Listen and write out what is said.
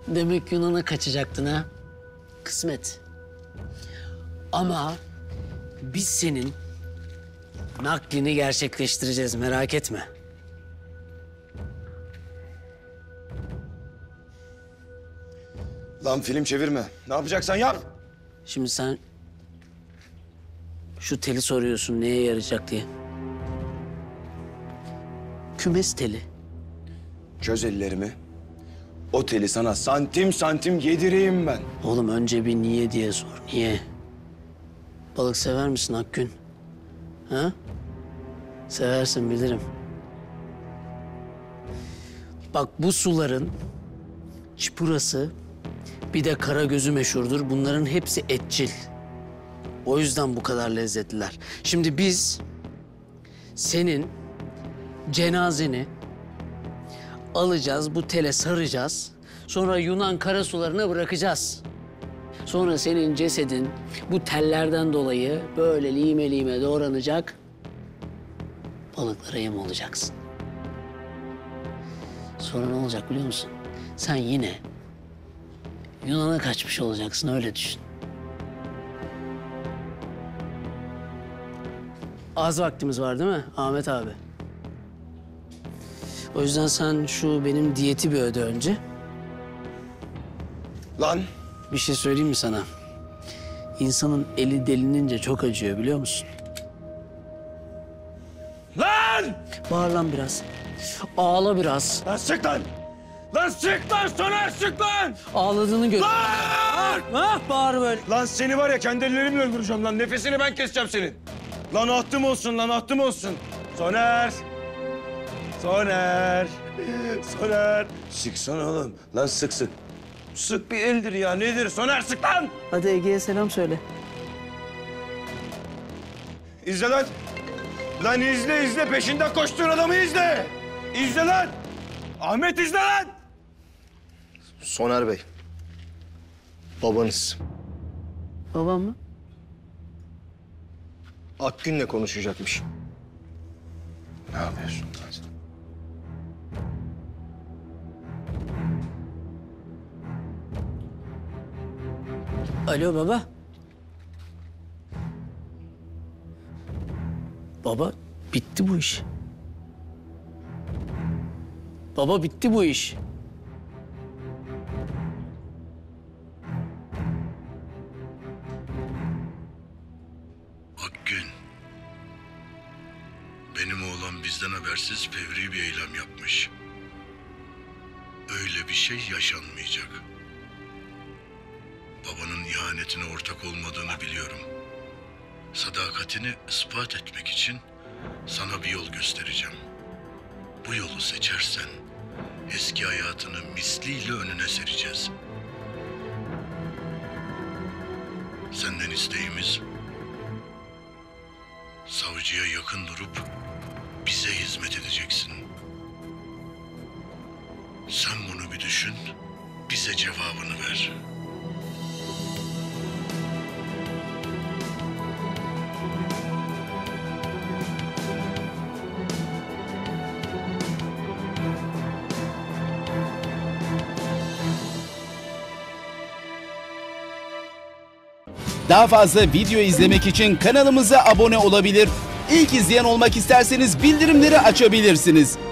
Demek Yunan'a kaçacaktın ha? Kısmet. Ama biz senin naklini gerçekleştireceğiz, merak etme. Lan film çevirme. Ne yapacaksan yap. Şimdi sen şu teli soruyorsun neye yarayacak diye. Kümes teli. Çöz ellerimi. O teli sana santim santim yedireyim ben. Oğlum önce bir niye diye sor. Niye? Balık sever misin Akgün? Ha? Seversin bilirim. Bak bu suların çipurası bir de karagözü meşhurdur. Bunların hepsi etçil. O yüzden bu kadar lezzetliler. Şimdi biz senin cenazeni alacağız, bu tele saracağız. Sonra Yunan karasularına bırakacağız. Sonra senin cesedin bu tellerden dolayı böyle lime lime doğranacak. Balıklara yem olacaksın. Sonra ne olacak biliyor musun? Sen yine Yunan'a kaçmış olacaksın, öyle düşün. Az vaktimiz var değil mi Ahmet abi? O yüzden sen şu benim diyeti bir öde önce. Lan Bir şey söyleyeyim mi sana? İnsanın eli delinince çok acıyor biliyor musun? Lan! Bağır lan biraz. Ağla biraz. Lan sık lan! Lan sık lan! Soner sık lan! Ağladığını gör. Lan! Ha, bağır böyle. Lan seni var ya kendi ellerimle öldüreceğim lan. Nefesini ben keseceğim senin. Lan ahtım olsun lan ahtım olsun. Soner! Soner! Soner! Sıksana oğlum. Lan sık sık. Sık bir eldir ya nedir? Soner sık lan! Hadi Ege'ye selam söyle. İzle lan. Lan izle izle peşinden koştuğun adamı izle. İzle lan. Ahmet izle lan. Soner Bey, babanız Babam mı? Akgün'le konuşacakmış. Ne yapıyorsun lan sen? Alo baba. Baba bitti bu iş. Baba bitti bu iş. Akgün. Benim oğlan bizden habersiz fevri bir eylem yapmış. Öyle bir şey yaşanmayacak. Babanın ihanetine ortak olmadığını biliyorum. Sadakatini ispat etmek için sana bir yol göstereceğim. Bu yolu seçersen eski hayatını misliyle önüne sereceğiz. Senden isteğimiz savcıya yakın durup bize hizmet edeceksin. Sen bunu bir düşün, bize cevabını ver. Daha fazla video izlemek için kanalımıza abone olabilir. İlk izleyen olmak isterseniz bildirimleri açabilirsiniz.